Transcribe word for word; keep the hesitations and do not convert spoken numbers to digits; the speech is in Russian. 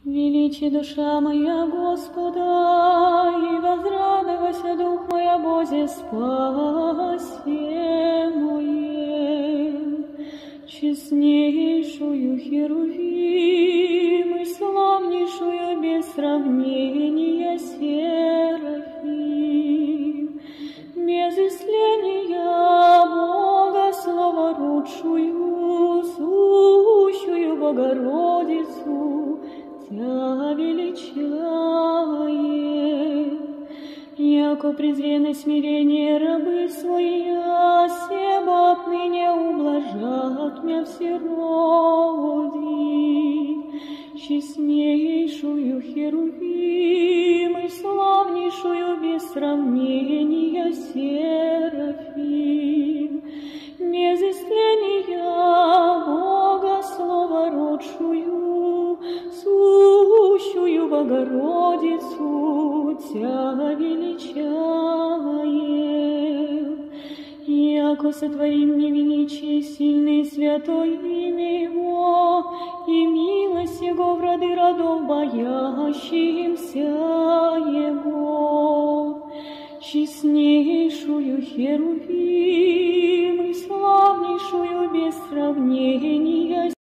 Величи душа моя Господа, и возрадовался дух мой о Бозе спасе моем. Честнейшую Херувим и славнейшую без сравнения Серафим, без исследия Бога словородшую, сущую Богородицу, Тя величаем, яко презренное смирение рабы свои, себо отныне ублажат мя все роди. Честнейшую Херувим и славнейшую без сравнения Серафим, без истления Бога словородшую, сущую Богородицу, Тя величаем, яко сотворим мне величие сильное и святое имя Его, и милость Его в роды родов боящимся Его. Честнейшую Херувим и славнейшую без сравнения